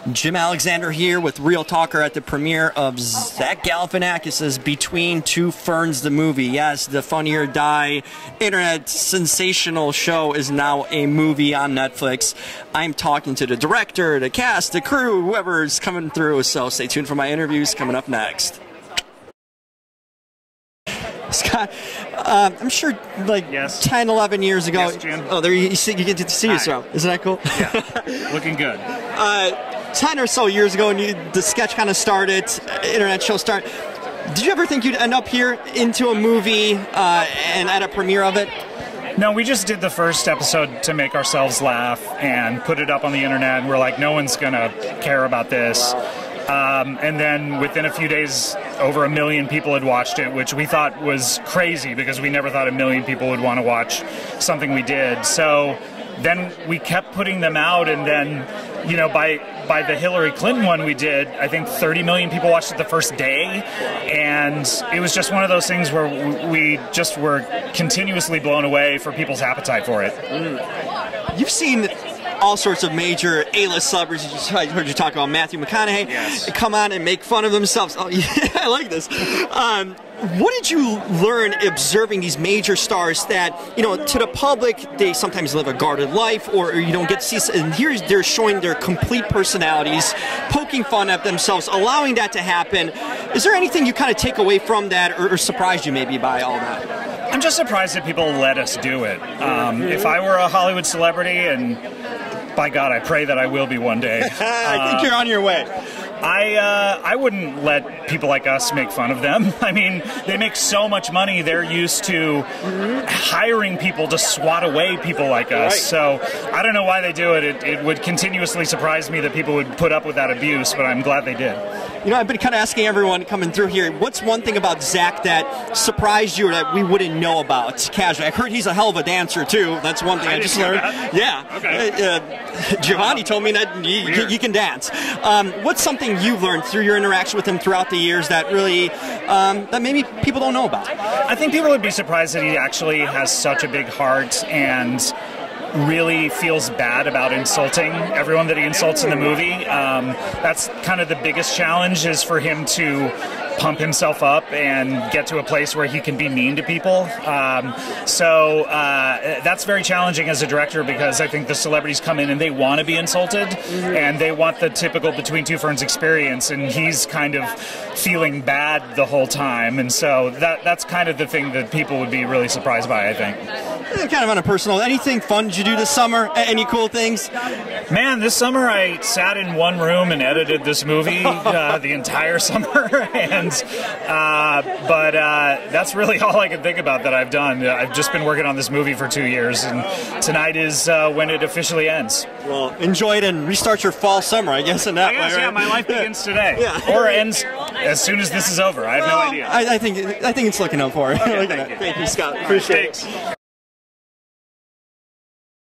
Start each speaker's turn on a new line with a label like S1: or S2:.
S1: Jim Alexander here with Real Talker at the premiere of Zach Galifianakis' Between Two Ferns, the movie. Yes, the Funny or Die internet sensational show is now a movie on Netflix. I'm talking to the director, the cast, the crew, whoever's coming through, so stay tuned for my interviews coming up next. Scott, I'm sure like 10, 11 years ago.
S2: Yes, Jim.
S1: Oh, there you get to see yourself. Isn't that cool?
S2: Yeah, looking good.
S1: 10 or so years ago, when the sketch kind of started, internet show started, did you ever think you'd end up here into a movie and at a premiere of it?
S2: No, we just did the first episode to make ourselves laugh and put it up on the internet, and we're like, no one's going to care about this. And then within a few days, over 1 million people had watched it, which we thought was crazy because we never thought 1 million people would want to watch something we did. So then we kept putting them out, and then, you know, by the Hillary Clinton one we did, I think 30 million people watched it the first day, and it was just one of those things where we just were continuously blown away for people's appetite for it.
S1: You've seen all sorts of major A-list celebrities. I heard you talk about Matthew McConaughey come on and make fun of themselves. Oh, yeah, I like this. What did you learn observing these major stars that, you know, to the public, they sometimes live a guarded life, or you don't get to see, and here they're showing their complete personalities, poking fun at themselves, allowing that to happen. Is there anything you kind of take away from that, or surprised you maybe by all that?
S2: I'm just surprised that people let us do it. If I were a Hollywood celebrity, and by God, I pray that I will be one day.
S1: I think you're on your way.
S2: I wouldn't let people like us make fun of them. I mean, they make so much money, they're used to hiring people to swat away people like us. So I don't know why they do it. It would continuously surprise me that people would put up with that abuse, but I'm glad they did.
S1: You know, I've been kind of asking everyone coming through here, what's one thing about Zach that surprised you or that we wouldn't know about casually? I heard he's a hell of a dancer, too. That's one thing I just learned. Yeah.
S2: Okay.
S1: Giovanni told me that you can dance. What's something you've learned through your interaction with him throughout the years that really, that maybe people don't know about?
S2: I think people would be surprised that he actually has such a big heart and really feels bad about insulting everyone that he insults in the movie. That's kind of the biggest challenge, is for him to pump himself up and get to a place where he can be mean to people. So that's very challenging as a director, because I think the celebrities come in and they want to be insulted, and they want the typical Between Two Ferns experience, and he's kind of feeling bad the whole time. And so that's kind of the thing that people would be really surprised by, I think.
S1: Kind of on a personal, anything fun did you do this summer? Any cool things?
S2: Man, this summer I sat in one room and edited this movie the entire summer, but that's really all I can think about that I've done. I've just been working on this movie for 2 years, and tonight is when it officially ends.
S1: Well, enjoy it and restart your fall summer, I guess, in that way, right?
S2: Yeah, my life begins today. Or ends as soon as this is over. I have no idea.
S1: I think it's looking up for it.
S2: Okay,
S1: Thank you, Scott. Appreciate it.